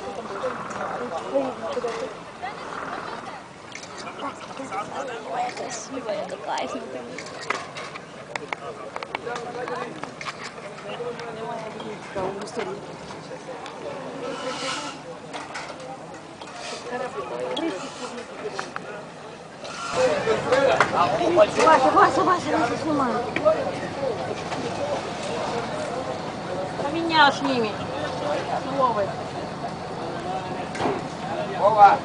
Ой, красивая такая. Вася, снимай. Меня сними. Вовой. Вова!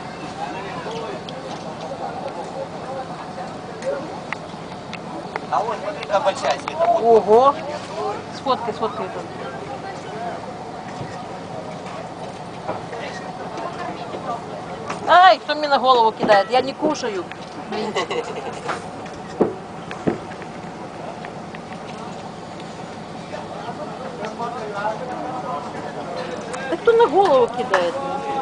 А вот смотри, какая большая света. Ого! Сфоткай тут. Ай, кто мне на голову кидает? Я не кушаю. Да кто на голову кидает?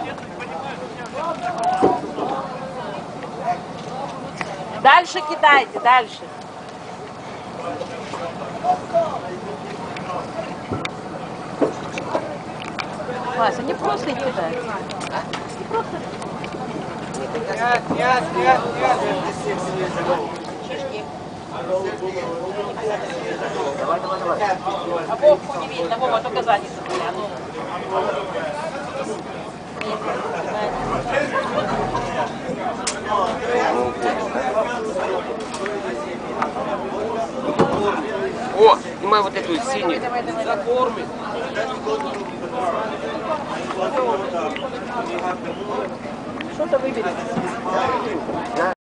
Дальше кидайте, дальше. Вася, не просто кидать. Не просто. Нет. Шишки. Давай. А Вовку не видно, Вова, только задницу. О, снимай вот эту синюю. Закормит. Что-то выберите.